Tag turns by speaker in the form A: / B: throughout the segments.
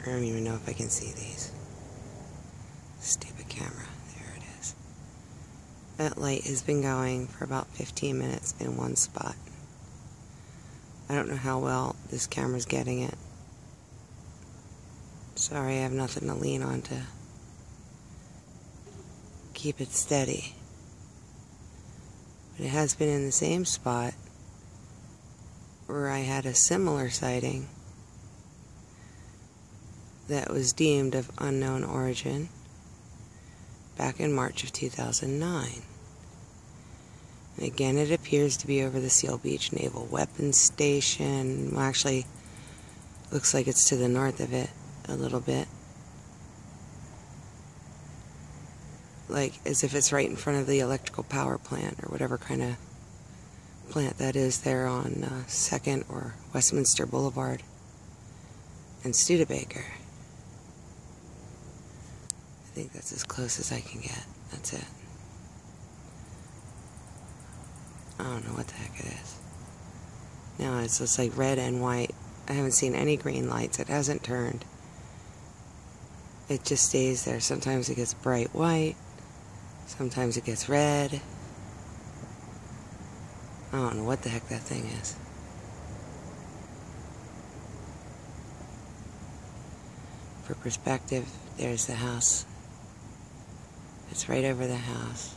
A: I don't even know if I can see these. Stupid camera. There it is. That light has been going for about 15 minutes in one spot. I don't know how well this camera's getting it. Sorry, I have nothing to lean on to keep it steady. But it has been in the same spot where I had a similar sighting that was deemed of unknown origin back in March of 2009. And again, it appears to be over the Seal Beach Naval Weapons Station. Well, actually, looks like it's to the north of it a little bit. Like as if it's right in front of the electrical power plant or whatever kind of plant that is there on 2nd or Westminster Boulevard and Studebaker. I think that's as close as I can get. That's it. I don't know what the heck it is. No, it's just like red and white. I haven't seen any green lights. It hasn't turned. It just stays there. Sometimes it gets bright white. Sometimes it gets red. I don't know what the heck that thing is. For perspective, there's the house. It's right over the house.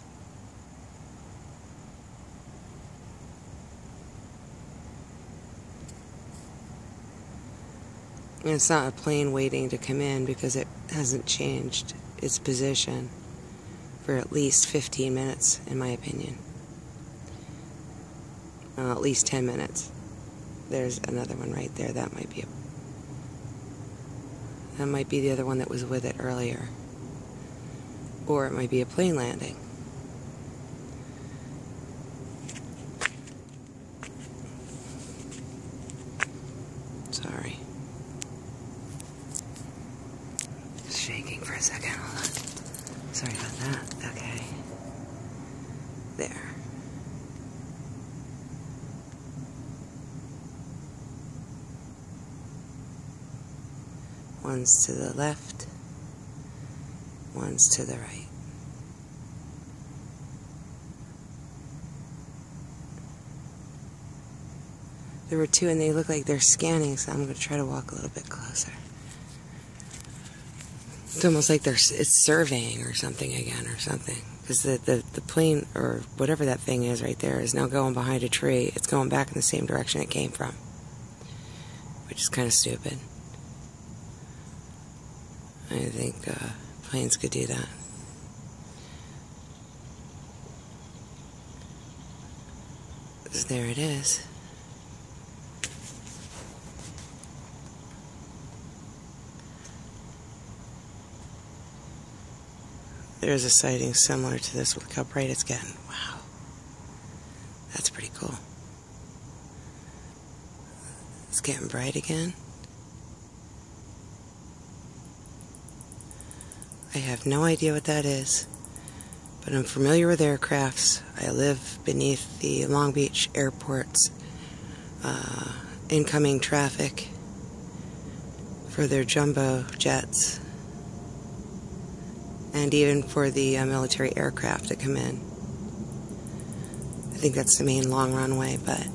A: And it's not a plane waiting to come in because it hasn't changed its position for at least 15 minutes, in my opinion. At least 10 minutes. There's another one right there. That might be the other one that was with it earlier. Or it might be a plane landing. Sorry. Just shaking for a second. Hold on. Sorry about that. Okay. There. One's to the left, one's to the right. There were two and they look like they're scanning, so I'm going to try to walk a little bit closer. It's almost like it's surveying or something again or something. Because the plane, or whatever that thing is right there, is now going behind a tree. It's going back in the same direction it came from. Which is kind of stupid. I think planes could do that. There it is. There's a sighting similar to this. Look how bright it's getting. Wow. That's pretty cool. It's getting bright again. I have no idea what that is, but I'm familiar with aircrafts. I live beneath the Long Beach airport's incoming traffic for their jumbo jets, and even for the military aircraft that come in. I think that's the main long runway, but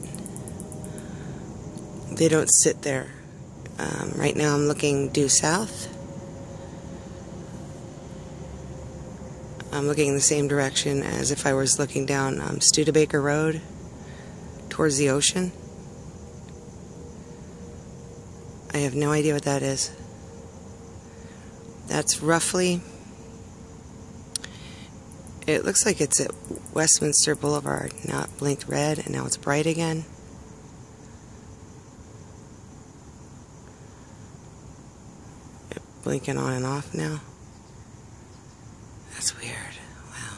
A: they don't sit there. Right now I'm looking due south. I'm looking in the same direction as if I was looking down Studebaker Road towards the ocean. I have no idea what that is. That's roughly... It looks like it's at Westminster Boulevard. Now it blinked red and now it's bright again. Blinking on and off now. That's weird. Wow.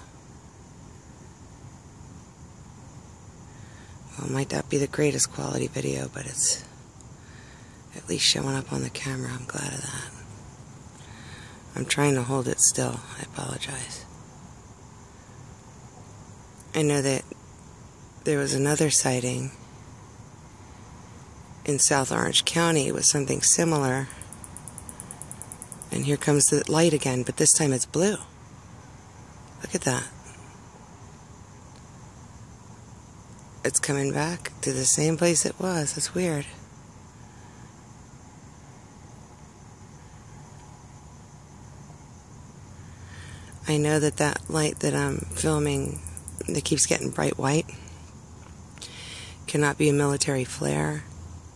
A: Well, it might not be the greatest quality video, but it's at least showing up on the camera. I'm glad of that. I'm trying to hold it still. I apologize. I know that there was another sighting in South Orange County with something similar And here comes the light again, but this time it's blue. Look at that. It's coming back to the same place it was. It's weird. I know that that light that I'm filming that keeps getting bright white cannot be a military flare.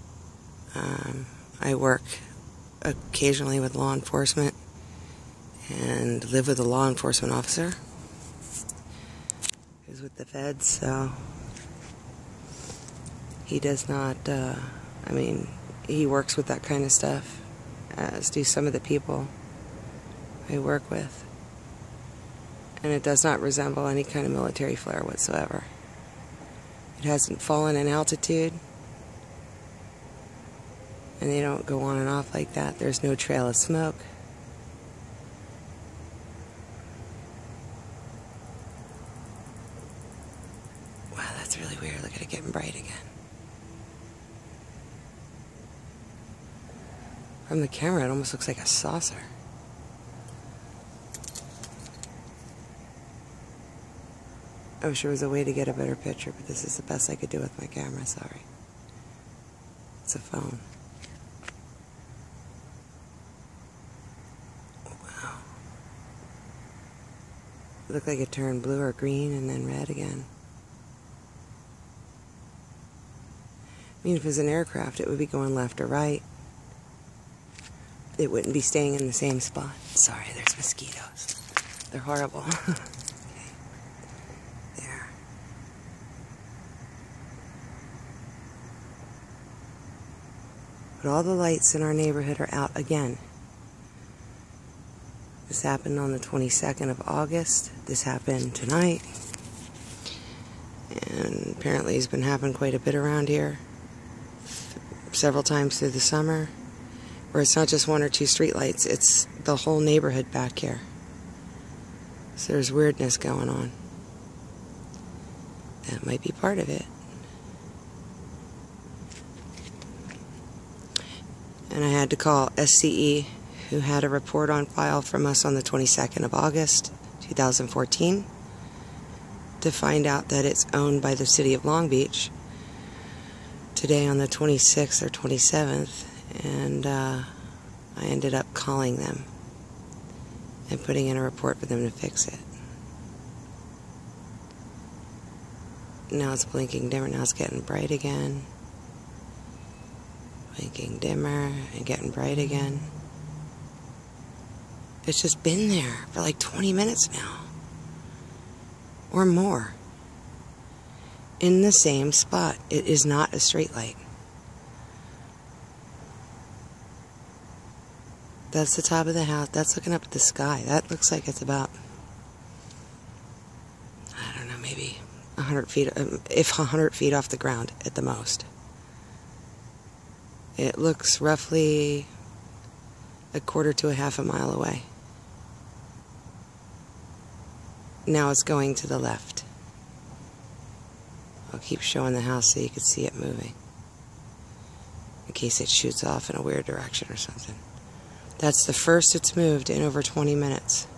A: I work occasionally with law enforcement and live with a law enforcement officer who's with the feds, so he does not, he works with that kind of stuff, as do some of the people I work with. And it does not resemble any kind of military flare whatsoever. It hasn't fallen in altitude, and they don't go on and off like that. There's no trail of smoke. Wow, that's really weird. Look at it getting bright again. From the camera, it almost looks like a saucer. I wish there was a way to get a better picture, but this is the best I could do with my camera, sorry. It's a phone. Wow. It looked like it turned blue or green and then red again. I mean, if it was an aircraft, it would be going left or right. It wouldn't be staying in the same spot. Sorry, there's mosquitoes. They're horrible. But all the lights in our neighborhood are out again. This happened on the 22nd of August. This happened tonight. And apparently it's been happening quite a bit around here. Several times through the summer. Where it's not just one or two street lights, it's the whole neighborhood back here. So there's weirdness going on. That might be part of it. And I had to call SCE, who had a report on file from us on the 22nd of August, 2014, to find out that it's owned by the city of Long Beach today on the 26th or 27th, and I ended up calling them and putting in a report for them to fix it. Now it's blinking dimmer, now it's getting bright again. Blinking dimmer and getting bright again. It's just been there for like 20 minutes now. Or more. In the same spot. It is not a straight light. That's the top of the house. That's looking up at the sky. That looks like it's about, I don't know, maybe 100 feet, if 100 feet off the ground at the most. It looks roughly a quarter to a half a mile away. Now it's going to the left. I'll keep showing the house so you can see it moving, in case it shoots off in a weird direction or something. That's the first it's moved in over 20 minutes.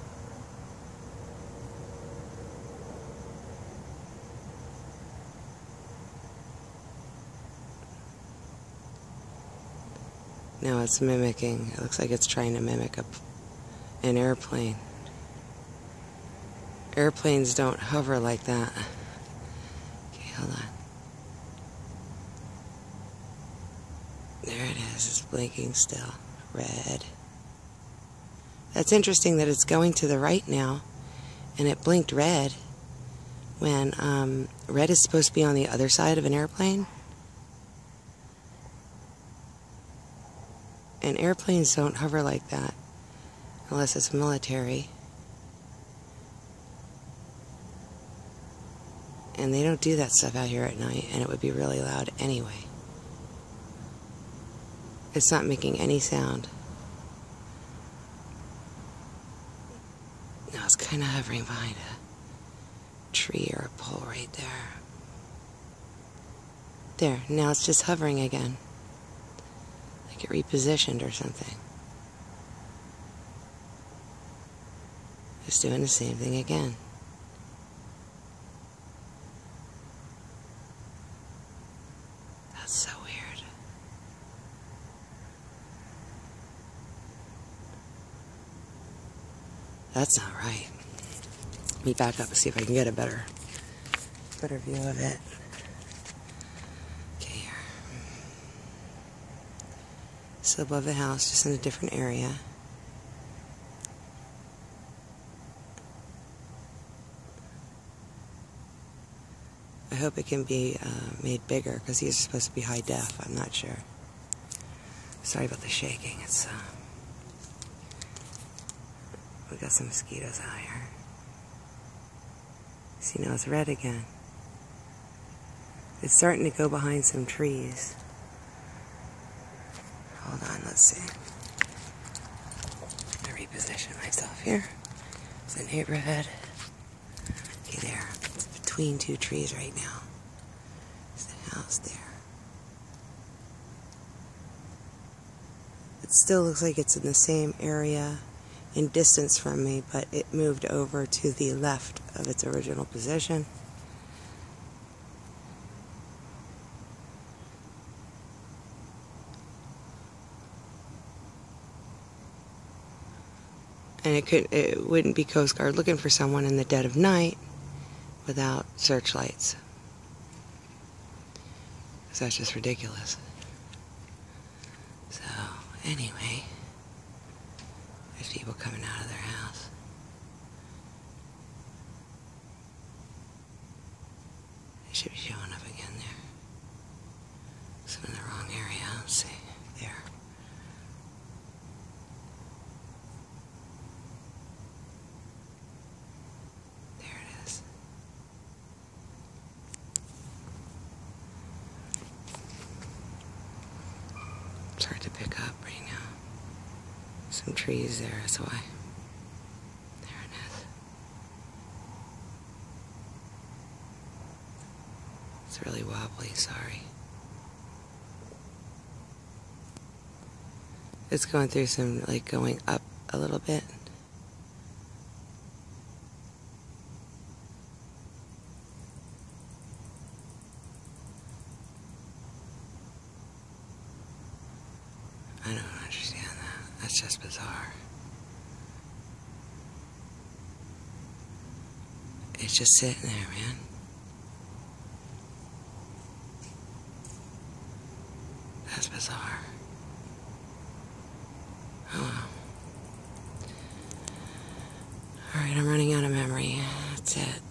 A: Now it's mimicking. It looks like it's trying to mimic an airplane. Airplanes don't hover like that. Okay, hold on. There it is. It's blinking still. Red. That's interesting that it's going to the right now, and it blinked red when red is supposed to be on the other side of an airplane. And airplanes don't hover like that unless it's military. And they don't do that stuff out here at night, and it would be really loud anyway. It's not making any sound. Now it's kind of hovering behind a tree or a pole right there. There, now it's just hovering again. Like it repositioned or something. Just doing the same thing again. That's so weird. That's not right. Let me back up and see if I can get a better view of it. Okay, here. So above the house, just in a different area. I hope it can be made bigger, because these are supposed to be high def. I'm not sure. Sorry about the shaking. It's we got some mosquitoes out here. See, now it's red again. It's starting to go behind some trees. Hold on, let's see. I'm gonna reposition myself here. It's the neighborhood. Okay, there. It's between two trees right now. There's the house there. It still looks like it's in the same area in distance from me, but it moved over to the left of its original position. And it wouldn't be Coast Guard looking for someone in the dead of night without searchlights. So that's just ridiculous. So, anyway, there's people coming out of their house. They should be showing up again there. So I'm in the wrong area. Let's see. There. It's hard to pick up right now. Some trees there, that's why. There it is. It's really wobbly, sorry. It's going through some, like, going up a little bit. I don't understand that. That's just bizarre. It's just sitting there, man. That's bizarre. Oh well. Alright, I'm running out of memory. That's it.